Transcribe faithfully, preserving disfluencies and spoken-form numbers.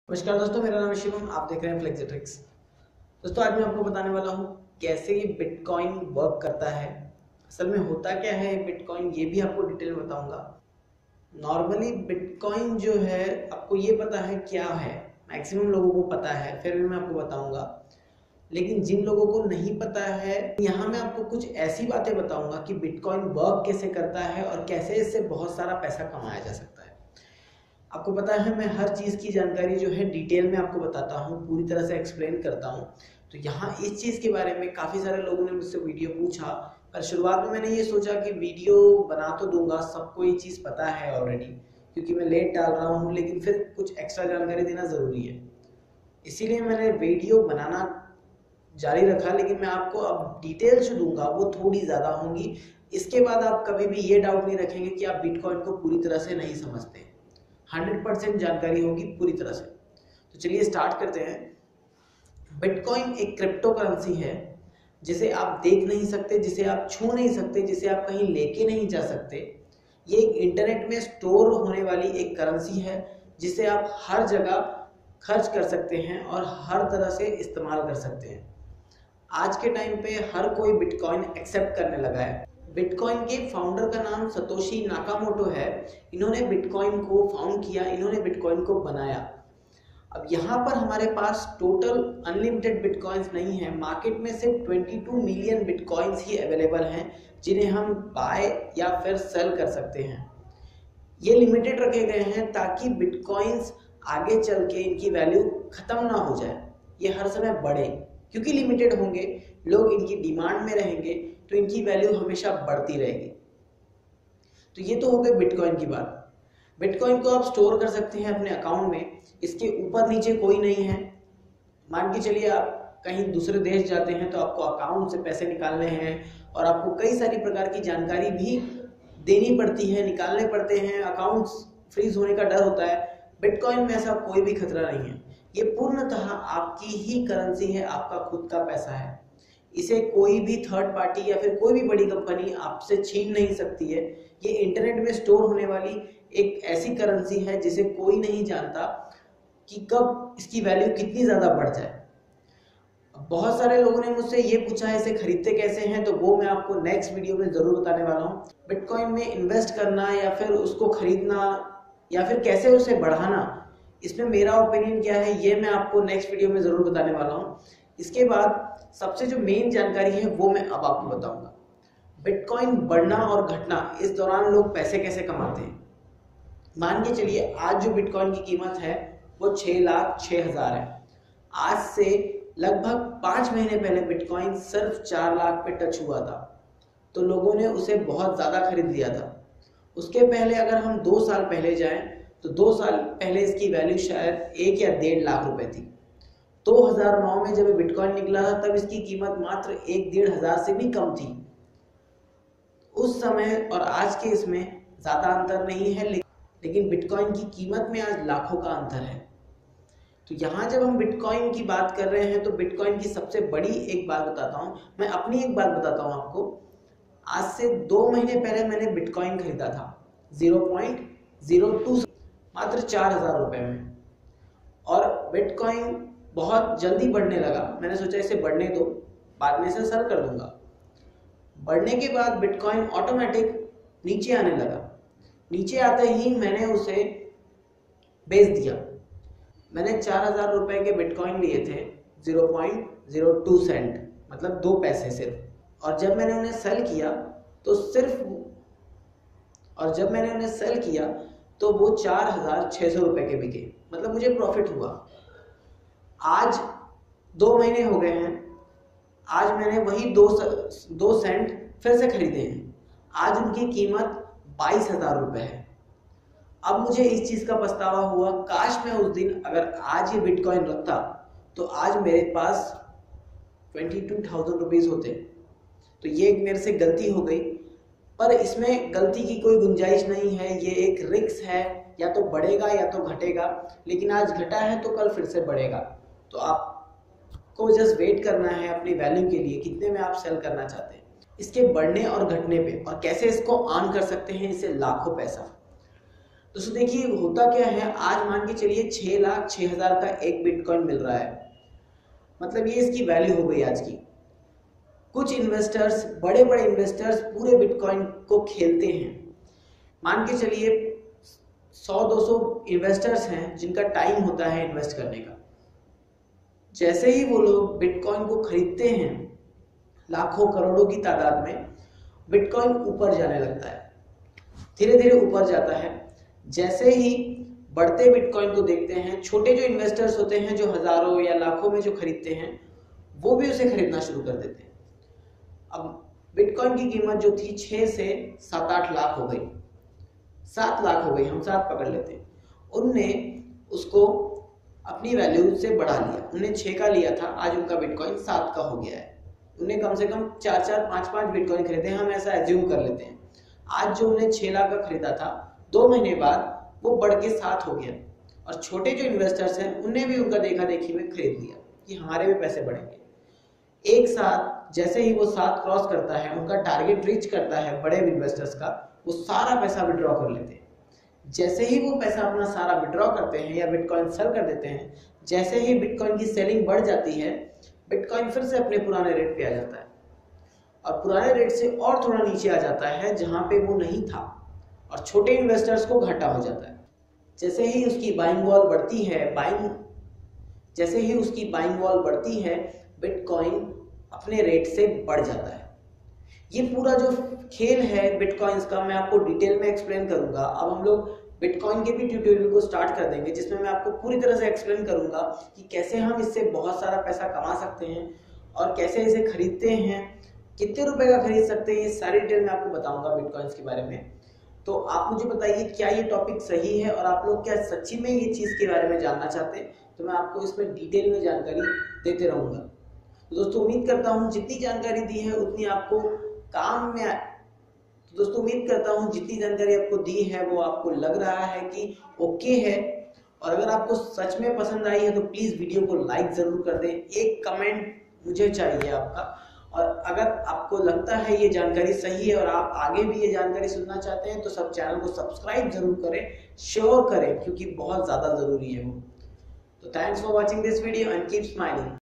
नमस्कार दोस्तों, मेरा नाम है शिवम। आप देख रहे हैं फ्लेक्सिट्रिक्स। दोस्तों, आज मैं आपको बताने वाला हूँ कैसे ये बिटकॉइन वर्क करता है। असल में होता क्या है बिटकॉइन, ये भी आपको डिटेल में बताऊंगा। नॉर्मली बिटकॉइन जो है, आपको ये पता है क्या है, मैक्सिमम लोगों को पता है, फिर भी मैं आपको बताऊंगा। लेकिन जिन लोगों को नहीं पता है, यहाँ मैं आपको कुछ ऐसी बातें बताऊंगा कि बिटकॉइन वर्क कैसे करता है और कैसे इससे बहुत सारा पैसा कमाया जा सकता है। आपको पता है मैं हर चीज़ की जानकारी जो है डिटेल में आपको बताता हूँ, पूरी तरह से एक्सप्लेन करता हूँ। तो यहाँ इस चीज़ के बारे में काफ़ी सारे लोगों ने मुझसे वीडियो पूछा, पर शुरुआत में मैंने ये सोचा कि वीडियो बना तो दूंगा, सबको ये चीज़ पता है ऑलरेडी, क्योंकि मैं लेट डाल रहा हूँ, लेकिन फिर कुछ एक्स्ट्रा जानकारी देना ज़रूरी है, इसीलिए मैंने वीडियो बनाना जारी रखा। लेकिन मैं आपको अब डिटेल जो दूंगा वो थोड़ी ज़्यादा होंगी। इसके बाद आप कभी भी ये डाउट नहीं रखेंगे कि आप बिटकॉइन को पूरी तरह से नहीं समझते। हंड्रेड परसेंट जानकारी होगी पूरी तरह से। तो चलिए स्टार्ट करते हैं। बिटकॉइन एक क्रिप्टो करेंसी है जिसे आप देख नहीं सकते, जिसे आप छू नहीं सकते, जिसे आप कहीं लेके नहीं जा सकते। ये एक इंटरनेट में स्टोर होने वाली एक करेंसी है जिसे आप हर जगह खर्च कर सकते हैं और हर तरह से इस्तेमाल कर सकते हैं। आज के टाइम पे हर कोई बिटकॉइन एक्सेप्ट करने लगा है। बिटकॉइन के फाउंडर का नाम सतोशी नाकामोटो है। इन्होंने बिटकॉइन को फाउंड किया, इन्होंने बिटकॉइन को बनाया। अब यहाँ पर हमारे पास टोटल अनलिमिटेड बिटकॉइंस नहीं है, मार्केट में सिर्फ बाईस मिलियन बिटकॉइंस ही अवेलेबल हैं जिन्हें हम बाय या फिर सेल कर सकते हैं। ये लिमिटेड रखे गए हैं ताकि बिटकॉइंस आगे चल के इनकी वैल्यू खत्म ना हो जाए, ये हर समय बढ़े, क्योंकि लिमिटेड होंगे, लोग इनकी डिमांड में रहेंगे तो इनकी वैल्यू हमेशा बढ़ती रहेगी। तो ये तो हो गई बिटकॉइन की बात। बिटकॉइन को आप स्टोर कर सकते हैं अपने अकाउंट में, इसके ऊपर नीचे कोई नहीं है। मान के चलिए आप कहीं दूसरे देश जाते हैं तो आपको अकाउंट से पैसे निकालने हैं और आपको कई सारी प्रकार की जानकारी भी देनी पड़ती है, निकालने पड़ते हैं, अकाउंट्स फ्रीज होने का डर होता है। बिटकॉइन में ऐसा कोई भी खतरा नहीं है, ये पूर्णतः आपकी ही करेंसी है, आपका खुद का पैसा है। इसे कोई भी थर्ड पार्टी या फिर कोई भी बड़ी कंपनी आपसे छीन नहीं सकती है। ये इंटरनेट में स्टोर होने वाली एक ऐसी करेंसी है जिसे कोई नहीं जानता कि कब इसकी वैल्यू कितनी ज़्यादा बढ़ जाए। बहुत सारे लोगों ने मुझसे ये पूछा है इसे खरीदते कैसे हैं, तो वो मैं आपको नेक्स्ट वीडियो में ज़रूर बताने वाला हूँ। बिटकॉइन में इन्वेस्ट करना या फिर उसको खरीदना या फिर कैसे उसे बढ़ाना, इसमें मेरा ओपिनियन क्या है ये मैं आपको नेक्स्ट वीडियो में ज़रूर बताने वाला हूँ। इसके बाद सबसे जो मेन जानकारी है वो मैं अब आपको बताऊंगा। बिटकॉइन बढ़ना और घटना, इस दौरान लोग पैसे कैसे कमाते हैं। मान के चलिए आज जो बिटकॉइन की कीमत है वो छः लाख छः हज़ार है। आज से लगभग पाँच महीने पहले बिटकॉइन सिर्फ चार लाख पे टच हुआ था, तो लोगों ने उसे बहुत ज़्यादा खरीद लिया था। उसके पहले अगर हम दो साल पहले जाएं तो दो साल पहले इसकी वैल्यू शायद एक या डेढ़ लाख रुपए थी। दो हज़ार नौ में जब बिटकॉइन निकला था तब इसकी कीमत मात्र एक डेढ़ हजार से भी कम थी। उस समय और आज के इसमें ज़्यादा अंतर नहीं है, लेकिन बिटकॉइन की कीमत में आज लाखों का अंतर है। तो यहाँ जब हम बिटकॉइन की बात कर रहे हैं तो बिटकॉइन की सबसे बड़ी एक बात बताता हूँ, मैं अपनी एक बात बताता हूँ आपको। आज से दो महीने पहले मैंने बिटकॉइन खरीदा था जीरो पॉइंट जीरो टू, मात्र चार हजार रुपये में, और बिटकॉइन बहुत जल्दी बढ़ने लगा। मैंने सोचा इसे बढ़ने दो, बाद में इसे सेल कर दूंगा। बढ़ने के बाद बिटकॉइन ऑटोमेटिक नीचे आने लगा। नीचे आते ही मैंने उसे बेच दिया। मैंने चार हजार रुपये के बिटकॉइन लिए थे zero point zero two cent, मतलब दो पैसे सिर्फ। और जब मैंने उन्हें सेल किया तो सिर्फ और जब मैंने उन्हें सेल किया तो वो चार हजार छः सौ रुपये के बिके, मतलब मुझे प्रॉफिट हुआ। आज दो महीने हो गए हैं, आज मैंने वही दो दो सेंट फिर से खरीदे हैं। आज उनकी कीमत बाईस हजार रुपये है। अब मुझे इस चीज़ का पछतावा हुआ, काश मैं उस दिन अगर आज ये बिटकॉइन रखता तो आज मेरे पास ट्वेंटी टू थाउजेंड रुपीज़ होते। तो ये एक मेरे से गलती हो गई, पर इसमें गलती की कोई गुंजाइश नहीं है। ये एक रिस्क है, या तो बढ़ेगा या तो घटेगा, लेकिन आज घटा है तो कल फिर से बढ़ेगा। तो आपको जस्ट वेट करना है अपनी वैल्यू के लिए, कितने में आप सेल करना चाहते हैं, इसके बढ़ने और घटने पे, और कैसे इसको अर्न कर सकते हैं इससे लाखों पैसा। दोस्तों देखिए होता क्या है, आज मान के चलिए छह लाख छह हजार का एक बिटकॉइन मिल रहा है, मतलब ये इसकी वैल्यू हो गई आज की। कुछ इन्वेस्टर्स, बड़े बड़े इन्वेस्टर्स पूरे बिटकॉइन को खेलते हैं। मान के चलिए सौ दो सौ इन्वेस्टर्स हैं जिनका टाइम होता है इन्वेस्ट करने का। जैसे ही वो लोग बिटकॉइन को खरीदते हैं लाखों करोड़ों की तादाद में, बिटकॉइन ऊपर जाने लगता है, धीरे धीरे ऊपर जाता है। जैसे ही बढ़ते बिटकॉइन को देखते हैं, छोटे जो इन्वेस्टर्स होते हैं जो हजारों या लाखों में जो खरीदते हैं, वो भी उसे खरीदना शुरू कर देते हैं। अब बिटकॉइन की कीमत जो थी छह से सात आठ लाख हो गई, सात लाख हो गई, हम सात पकड़ लेते हैं। उनने उसको अपनी वैल्यू से बढ़ा लिया, उन्हें छह का लिया था, आज उनका बिटकॉइन सात का हो गया है। उन्हें कम से कम चार चार पांच पांच बिटकॉइन खरीदे, हम ऐसा एज्यूम कर लेते हैं। आज जो उन्हें छह लाख का खरीदा था, दो महीने बाद वो बढ़ के सात हो गया, और छोटे जो इन्वेस्टर्स हैं उन्हें भी उनका देखा देखी में खरीद लिया कि हमारे भी पैसे बढ़ेंगे। एक साथ जैसे ही वो सात क्रॉस करता है, उनका टारगेट रीच करता है बड़े इन्वेस्टर्स का, वो सारा पैसा विड्रॉ कर लेते हैं। जैसे ही वो पैसा अपना सारा विड्रॉ करते हैं या बिटकॉइन सेल कर देते हैं, जैसे ही बिटकॉइन की सेलिंग बढ़ जाती है, बिटकॉइन फिर से अपने पुराने रेट पे आ जाता है, और पुराने रेट से और थोड़ा नीचे आ जाता है जहां पे वो नहीं था, और छोटे इन्वेस्टर्स को घाटा हो जाता है। जैसे ही उसकी बाइंग वॉल बढ़ती है बाइंग जैसे ही उसकी बाइंग वॉल बढ़ती है बिटकॉइन अपने रेट से बढ़ जाता है। ये पूरा जो खेल है बिटकॉइंस का मैं आपको डिटेल में एक्सप्लेन करूंगा। अब हम लोग बिटकॉइन के भी ट्यूटोरियल को स्टार्ट कर देंगे, जिसमें मैं आपको पूरी तरह से एक्सप्लेन करूंगा कि कैसे हम इससे बहुत सारा पैसा कमा सकते हैं और कैसे इसे खरीदते हैं, कितने रुपए का खरीद सकते हैं, ये सारी डिटेल मैं आपको बताऊंगा बिटकॉइंस के बारे में। तो आप मुझे बताइए क्या ये टॉपिक सही है और आप लोग क्या सच्ची में ये चीज़ के बारे में जानना चाहते हैं, तो मैं आपको इसमें डिटेल में जानकारी देते रहूँगा। तो दोस्तों उम्मीद करता हूँ जितनी जानकारी दी है उतनी आपको काम में तो दोस्तों उम्मीद करता हूँ जितनी जानकारी आपको दी है वो आपको लग रहा है कि ओके है, और अगर आपको सच में पसंद आई है तो प्लीज़ वीडियो को लाइक ज़रूर कर दें, एक कमेंट मुझे चाहिए आपका। और अगर आपको लगता है ये जानकारी सही है और आप आगे भी ये जानकारी सुनना चाहते हैं तो सब चैनल को सब्सक्राइब जरूर करें, शेयर करें, क्योंकि बहुत ज़्यादा ज़रूरी है वो। तो thanks for watching this video and keep smiling.